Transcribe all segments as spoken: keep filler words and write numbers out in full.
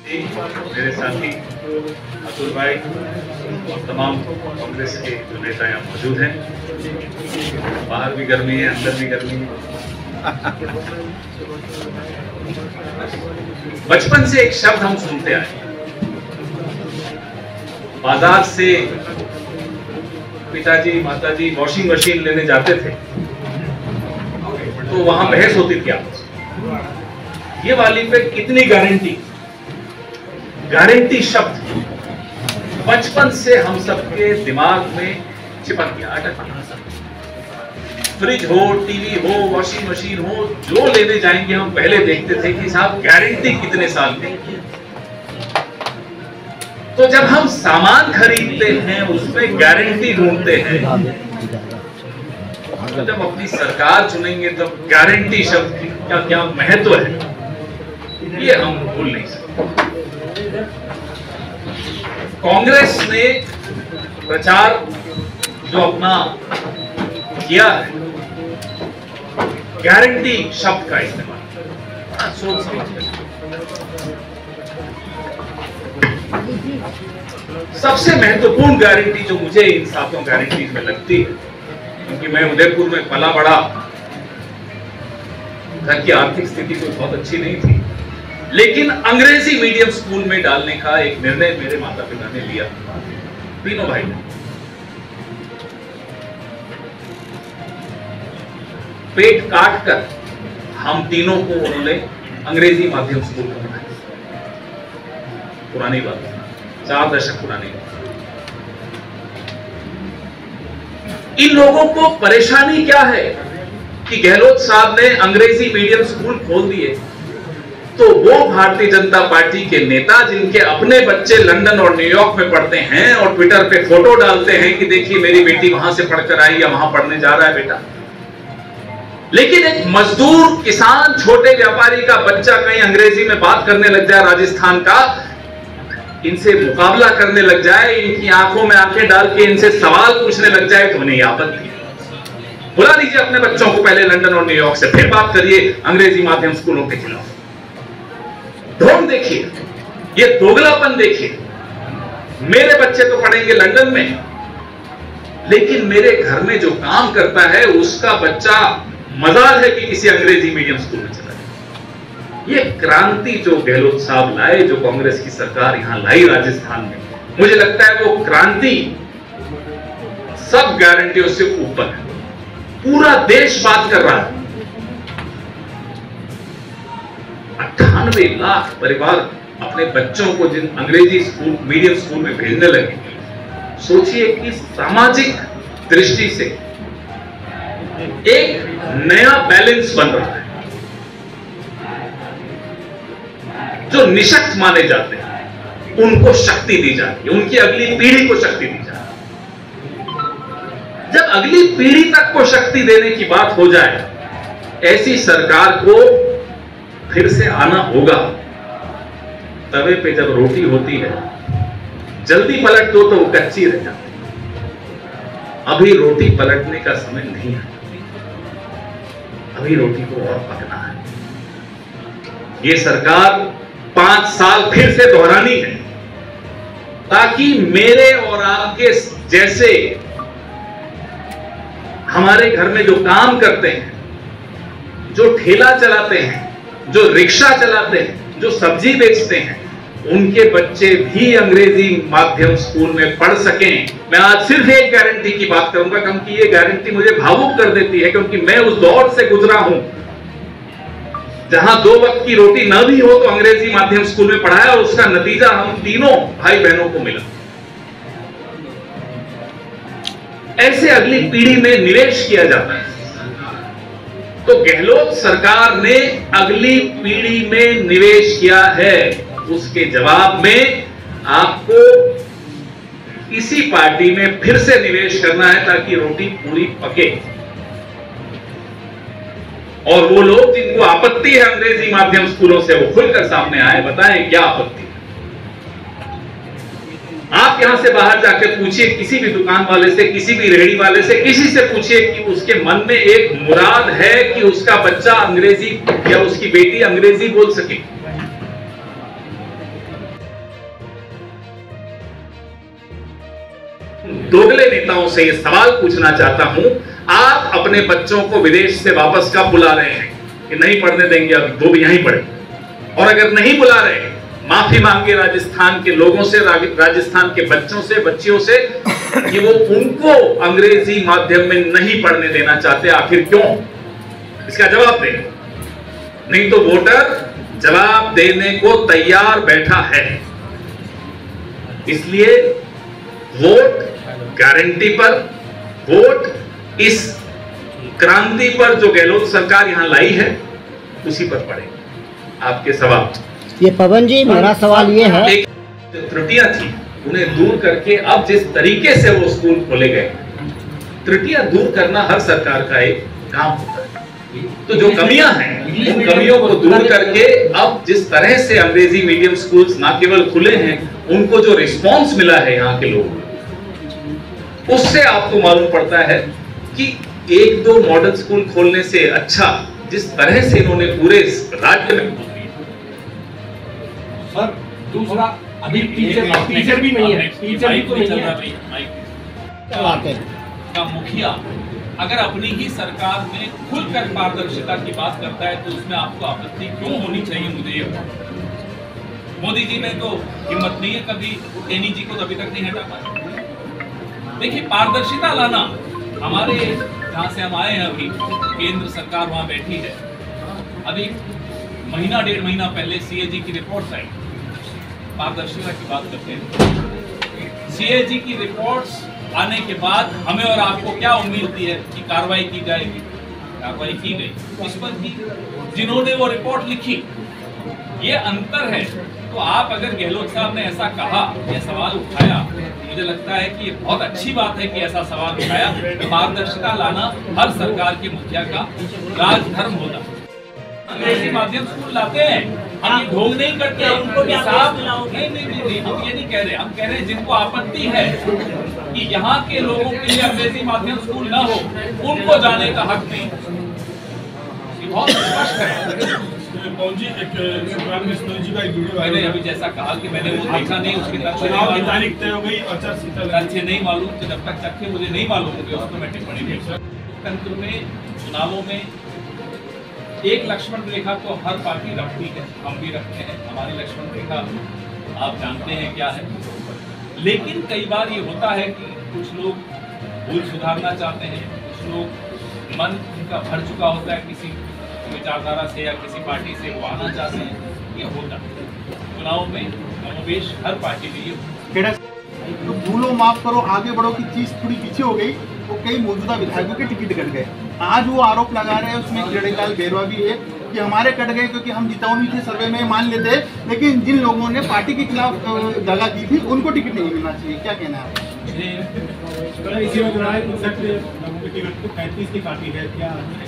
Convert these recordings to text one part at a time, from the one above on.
मेरे साथी अतुल भाई और तमाम कांग्रेस के जो नेता यहाँ मौजूद हैं। बाहर भी गर्मी है, अंदर भी गर्मी है। बचपन से एक शब्द हम सुनते आए, बाजार से पिताजी माताजी वॉशिंग मशीन लेने जाते थे तो वहां बहस होती थी आपस में, ये वाली पे कितनी गारंटी। गारंटी शब्द बचपन से हम सबके दिमाग में चिपक गया, अटक गया। फ्रिज हो, टीवी हो, वॉशिंग मशीन हो, जो लेने जाएंगे हम पहले देखते थे कि साहब गारंटी कितने साल की। तो जब हम सामान खरीदते हैं उसमें गारंटी ढूंढते हैं, तो जब अपनी सरकार चुनेंगे तो गारंटी शब्द का क्या महत्व है ये हम भूल नहीं सकते। कांग्रेस ने प्रचार जो अपना किया है, गारंटी शब्द का इस्तेमाल सोच समझ कर। सबसे महत्वपूर्ण गारंटी जो मुझे इन सातों गारंटीज में लगती है, क्योंकि मैं उदयपुर में पला बड़ा, घर की आर्थिक स्थिति कोई बहुत अच्छी नहीं थी, लेकिन अंग्रेजी मीडियम स्कूल में डालने का एक निर्णय मेरे माता पिता ने लिया, तीनों भाई ने। पेट काट कर हम तीनों को उन्होंने अंग्रेजी माध्यम स्कूल में पढ़ाया। पुरानी बात, चार दशक पुरानी बात। इन लोगों को परेशानी क्या है कि गहलोत साहब ने अंग्रेजी मीडियम स्कूल खोल दिए, तो वो भारतीय जनता पार्टी के नेता जिनके अपने बच्चे लंदन और न्यूयॉर्क में पढ़ते हैं और ट्विटर पे फोटो डालते हैं कि देखिए मेरी बेटी वहां से पढ़कर आई या वहां पढ़ने जा रहा है बेटा, लेकिन एक मजदूर, किसान, छोटे व्यापारी का बच्चा कहीं अंग्रेजी में बात करने लग जाए राजस्थान का, इनसे मुकाबला करने लग जाए, इनकी आंखों में आंखें डाल के इनसे सवाल पूछने लग जाए, तो उन्हें आपत्ति है। बुला लीजिए अपने बच्चों को पहले लंदन और न्यूयॉर्क से, फिर बात करिए अंग्रेजी माध्यम स्कूलों के खिलाफ। ढोंग देखिए, ये दोगलापन देखिए। मेरे बच्चे तो पढ़ेंगे लंदन में, लेकिन मेरे घर में जो काम करता है उसका बच्चा मजाल है कि किसी अंग्रेजी मीडियम स्कूल में चला जाए। ये क्रांति जो गहलोत साहब लाए, जो कांग्रेस की सरकार यहां लाई राजस्थान में, मुझे लगता है वो क्रांति सब गारंटियों से ऊपर है। पूरा देश बात कर रहा है। अट्ठानवे लाख परिवार अपने बच्चों को जिन अंग्रेजी स्कूल मीडियम स्कूल में भेजने लगे, सोचिए कि सामाजिक दृष्टि से एक नया बैलेंस बन रहा है। जो निशक्त माने जाते हैं उनको शक्ति दी जा रही है, उनकी अगली पीढ़ी को शक्ति दी जा रही है। जब अगली पीढ़ी तक को शक्ति देने की बात हो जाए, ऐसी सरकार को फिर से आना होगा। तवे पे जब रोटी होती है, जल्दी पलट दो तो वो कच्ची रह जाती है। अभी रोटी पलटने का समय नहीं है, अभी रोटी को और पकना है। ये सरकार पांच साल फिर से दोहरानी है, ताकि मेरे और आपके जैसे हमारे घर में जो काम करते हैं, जो ठेला चलाते हैं, जो रिक्शा चलाते हैं, जो सब्जी बेचते हैं, उनके बच्चे भी अंग्रेजी माध्यम स्कूल में पढ़ सकें। मैं आज सिर्फ एक गारंटी की बात करूंगा, क्योंकि ये गारंटी मुझे भावुक कर देती है, क्योंकि मैं उस दौर से गुजरा हूं जहां दो वक्त की रोटी न भी हो तो अंग्रेजी माध्यम स्कूल में पढ़ाया, और उसका नतीजा हम तीनों भाई बहनों को मिला। ऐसे अगली पीढ़ी में निवेश किया जाता है। तो गहलोत सरकार ने अगली पीढ़ी में निवेश किया है, उसके जवाब में आपको इसी पार्टी में फिर से निवेश करना है, ताकि रोटी पूरी पके। और वो लोग जिनको आपत्ति है अंग्रेजी माध्यम स्कूलों से, वो खुलकर सामने आए, बताएं क्या आपत्ति है। आप यहां से बाहर जाकर पूछिए किसी भी दुकान वाले से, किसी भी रेहड़ी वाले से, किसी से पूछिए कि उसके मन में एक मुराद है कि उसका बच्चा अंग्रेजी या उसकी बेटी अंग्रेजी बोल सके। दोगले नेताओं से ये सवाल पूछना चाहता हूं, आप अपने बच्चों को विदेश से वापस कब बुला रहे हैं कि नहीं पढ़ने देंगे, अब वो भी यहीं पढ़े? और अगर नहीं बुला रहे, माफी मांगे राजस्थान के लोगों से, राजस्थान के बच्चों से, बच्चियों से कि वो उनको अंग्रेजी माध्यम में नहीं पढ़ने देना चाहते। आखिर क्यों? इसका जवाब दें, नहीं तो वोटर जवाब देने को तैयार बैठा है। इसलिए वोट गारंटी पर, वोट इस क्रांति पर जो गहलोत सरकार यहां लाई है उसी पर पड़ेगा। आपके सवाल ये पवन जी, मेरा सवाल ये है, एक त्रुटियां थी उन्हें दूर करके अब जिस तरीके से वो स्कूल खोले गए, त्रुटियां दूर करना हर सरकार का एक काम होता है। तो जो कमियां हैं, उन कमियों को दूर करके अब जिस तरह से अंग्रेजी मीडियम स्कूल्स ना केवल खुले हैं, उनको जो रिस्पांस मिला है यहाँ के लोगों को, उससे आपको मालूम पड़ता है कि एक दो मॉडल स्कूल खोलने से अच्छा जिस तरह से इन्होंने पूरे राज्य में। सर दूसरा, अभी टीचर टीचर भी नहीं है, टीचर भी तो नहीं है। का मुखिया अगर अपनी ही सरकार में खुलकर पारदर्शिता की बात करता है तो उसमें आपको आपत्ति क्यों होनी चाहिए? मुझे ये बताओ। मोदी जी में तो हिम्मत नहीं है, कभी एनी जी को अभी तक नहीं हटा पाए। देखिए, पारदर्शिता लाना, हमारे जहां से हम आए हैं अभी केंद्र सरकार वहां बैठी है। अभी महीना डेढ़ महीना पहले सीएजी की रिपोर्ट्स आई, पारदर्शिता की बात करते हैं। सीएजी की रिपोर्ट्स आने के बाद हमें और आपको क्या उम्मीद थी है कि कार्रवाई की जाएगी? कार्रवाई की गई इस पर कि जिन्होंने वो रिपोर्ट लिखी। ये अंतर है। तो आप अगर गहलोत साहब ने ऐसा कहा, ये सवाल उठाया, मुझे लगता है कि ये बहुत अच्छी बात है कि ऐसा सवाल उठाया। पारदर्शिता लाना हर सरकार के मुखिया का राजधर्म होता। अंग्रेजी माध्यम स्कूल लाते हैं, हम ये ढोंग नहीं करते, उनको भी साफ नहीं नहीं नहीं हम ये नहीं कह रहे। हम कह रहे हैं जिनको आपत्ति है कि यहाँ के लोगों के लिए अंग्रेजी माध्यम स्कूल ना हो, उनको जाने का हक नहीं। ये बहुत स्पष्ट है। मैंने अभी जैसा कहा कि मैंने वो देखा नहीं, उसकी तारीख तय हो गई, तथ्य नहीं मालूम, तो जब तक तथ्य मुझे नहीं मालूम होंगे उस पर मैं टिप्पणी नहीं कर। तंत्र में, चुनावों में एक लक्ष्मण रेखा तो हर पार्टी रखती है, हम भी रखते हैं। हमारी लक्ष्मण रेखा आप जानते हैं क्या है। लेकिन कई बार ये होता है कि कुछ लोग भूल सुधारना चाहते हैं, कुछ लोग मन उनका भर चुका होता है किसी विचारधारा से या किसी पार्टी से, वो आना चाहते हैं। ये होता है चुनाव में, कमोबेश हर पार्टी में ये होता है। तो भूलो माफ करो आगे बढ़ो की चीज थोड़ी पीछे हो गई, वो कई मौजूदा विधायकों के टिकट कट गए। आज वो आरोप लगा रहे हैं, उसमें किरणलाल बेरवा भी है कि हमारे कट गए क्योंकि हम जिताऊ थे, सर्वे में मान लेते, लेकिन जिन लोगों ने पार्टी के खिलाफ दगा की थी उनको टिकट नहीं मिलना चाहिए। क्या कहना है आपका? पैंतीस की पार्टी है, क्या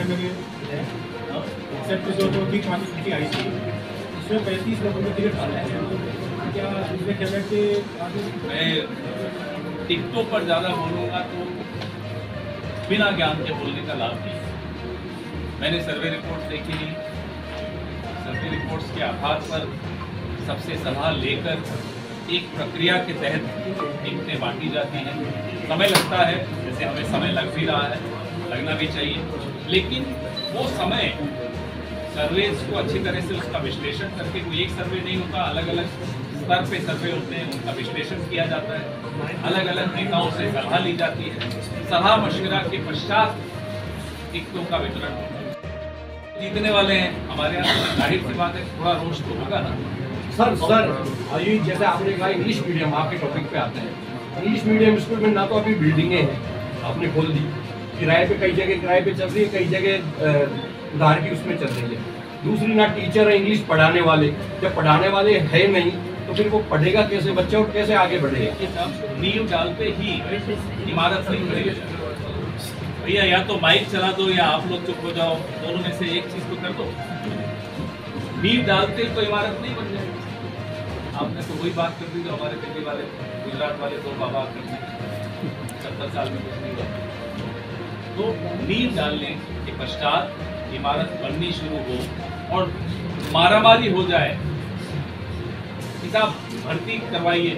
आई थी उसमें पैंतीस लोगों को टिकट आना है, क्या इसमें कैबिनेट के? मैं टिकटों पर ज़्यादा बोलूँगा तो बिना ज्ञान के बोलने का लाभ नहीं। मैंने सर्वे रिपोर्ट्स देखी नहीं, सर्वे रिपोर्ट्स के आधार पर सबसे सलाह लेकर एक प्रक्रिया के तहत टिकटें बांटी जाती हैं। समय लगता है, जैसे हमें समय लग भी रहा है, लगना भी चाहिए, लेकिन वो समय सर्वेस को अच्छी तरह से उसका विश्लेषण करके, कोई एक सर्वे नहीं होता, अलग अलग स्तर पे सर्वे होते हैं, उनका विश्लेषण किया जाता है, अलग अलग नेताओं से सलाह ली जाती है, सलाह मशवरा के पश्चात टिकटों का वितरण होता है। जीतने वाले हैं हमारे यहाँ, जाहिर सी बात है थोड़ा रोष तो होगा ना। सर सर ये जैसे आपने कहा इंग्लिश मीडियम, आपके टॉपिक पे आते हैं, इंग्लिश मीडियम स्कूल में ना तो अभी बिल्डिंगें हैं, आपने खोल दी, किराए पे कई जगह किराए पे चल रही है, कई जगह उधार की उसमें चल रही है। दूसरी ना टीचर है इंग्लिश पढ़ाने वाले, जब पढ़ाने वाले है नहीं तो फिर वो पढ़ेगा कैसे बच्चा और कैसे आगे बढ़ेगा? नींव डालते ही इमारत नहीं खड़ी। भैया या तो माइक चला दो या आप लोग चुप हो जाओ, दोनों में से एक चीज तो कर दो। नींव डालते ही तो इमारत नहीं बन जाएगी। आपने तो वही बात कर दी जो हमारे दिल्ली वाले, गुजरात वाले दो बाबा करते हैं, सत्तर साल में कुछ नहीं हुआ। तो नींव डालने के पश्चात इमारत बननी शुरू हो और मारामारी हो जाए, किताब भर्ती करवाइए,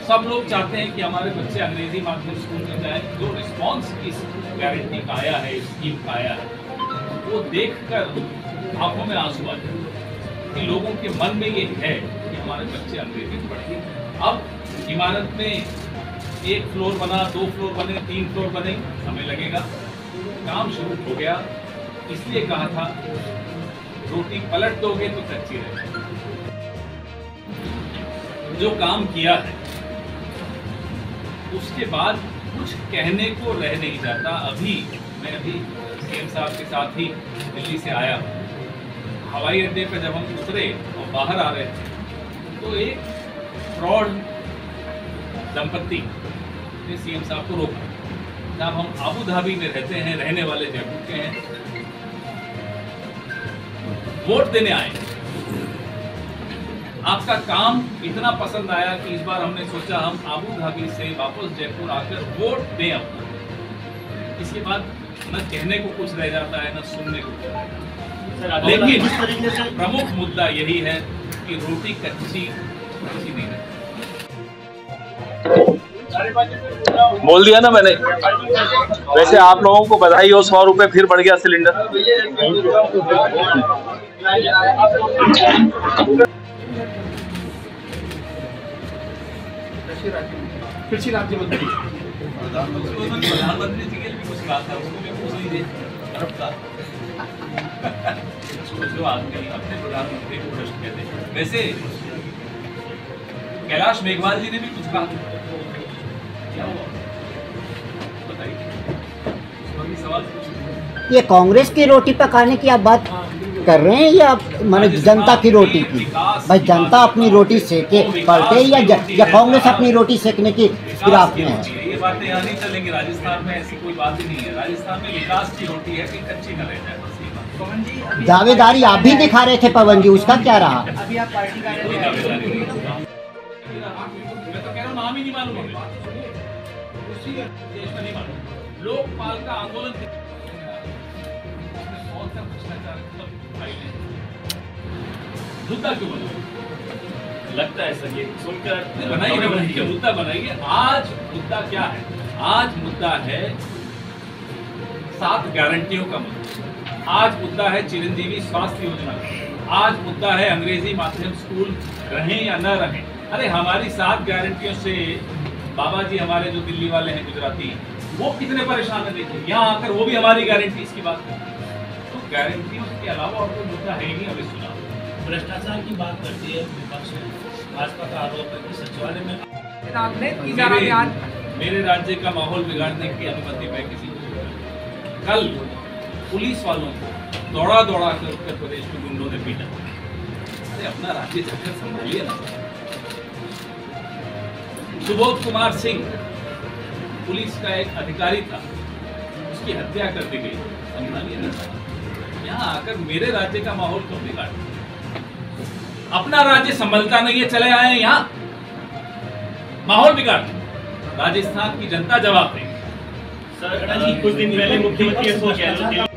सब लोग चाहते हैं कि हमारे बच्चे अंग्रेजी माध्यम स्कूल में जाएं। जो रिस्पॉन्स इस गारंटी का आया है, इस स्कीम का आया है, वो देखकर आंखों में आंसू आ जाए कि लोगों के मन में ये है कि हमारे बच्चे अंग्रेजी पढ़ेंगे। अब इमारत में एक फ्लोर बना, दो फ्लोर बने, तीन फ्लोर बने, समय लगेगा। काम शुरू हो गया, इसलिए कहा था रोटी पलट दोगे तो कच्ची रहेगी। जो काम किया है उसके बाद कुछ कहने को रह नहीं जाता। अभी मैं अभी सीएम साहब के साथ ही दिल्ली से आया, हवाई अड्डे पर जब हम उतरे और बाहर आ रहे थे तो एक फ्रॉड दंपत्ति ने सीएम साहब को रोका। साहब हम आबू धाबी में रहते हैं, रहने वाले जयपुर के हैं, वोट देने आए, आपका काम इतना पसंद आया कि इस बार हमने सोचा हम आबू धाबी से वापस जयपुर आकर वोट दें अपना। इसके बाद न कहने को कुछ रह जाता है, न सुनने को कुछ रह जाता है। लेकिन प्रमुख मुद्दा यही है कि रोटी कच्ची कच्ची नहीं रहती। बोल दिया ना मैंने। वैसे आप लोगों को बधाई हो, सौ रुपए फिर बढ़ गया सिलेंडर। कृषि राज्य मंत्री प्रधानमंत्री जी के लिए भी कुछ कहा था, उसको भी पूछ लीजिए। जो आदमी अपने प्रधानमंत्री को प्रश्न कहते हैं। वैसे कैलाश मेघवाल जी ने भी कुछ कहा, क्या हुआ बताइए, सवाल पूछिए। ये कांग्रेस की रोटी पकाने की आप बात कर रहे हैं या माने जनता की रोटी की? भाई जनता अपनी रोटी सेके पलटे या या कांग्रेस अपनी रोटी सेकने की फिराक में है? ये बातें यहाँ नहीं चलेंगी। राजस्थान में ऐसी कोई बात ही नहीं है। राजस्थान में विकास की रोटी है कि कच्ची न रह जाए। दावेदारी आप भी दिखा रहे थे पवन जी, उसका क्या रहा? अभी आप पार्टी का कोई दावेदारी नहीं। मैं तो कह रहा हूँ नाम ही नहीं मालूम हमें, देश में नहीं मालूम। लोकपाल का आंदोलन मुद्दा क्यों बना? लगता है सर ये सुनकर बनाइए ना बनाइए मुद्दा बनाइए। आज मुद्दा क्या है? आज मुद्दा है सात गारंटियों का मुद्दा। आज मुद्दा है चिरंजीवी स्वास्थ्य योजना। आज मुद्दा है अंग्रेजी माध्यम स्कूल रहें या न रहें। अरे हमारी सात गारंटियों से बाबा जी हमारे जो दिल्ली वाले हैं गुजराती, वो कितने परेशान है। देखिए यहाँ आकर वो भी हमारी गारंटी की बात करते हैं। तो गारंटियों के अलावा और कोई मुद्दा है ही नहीं। हमें सुना भ्रष्टाचार की बात करती है विपक्ष में, भाजपा का आरोप है कि सचिवालय में मेरे, मेरे राज्य का माहौल बिगाड़ने की अनुमति मैं किसी को। कल पुलिस वालों को दौड़ा दौड़ा कर उत्तर प्रदेश में गुंडों ने पीटा। अरे अपना राज्य जाकर संभालिए ना। सुबोध कुमार सिंह पुलिस का एक अधिकारी था, उसकी हत्या कर दी गई, संभालिए ना। यहाँ आकर मेरे राज्य का माहौल क्यों बिगाड़? अपना राज्य संभलता नहीं है, चले आए यहाँ माहौल बिगाड़। राजस्थान की जनता जवाब देगी। सर कुछ दिन पहले मुख्यमंत्री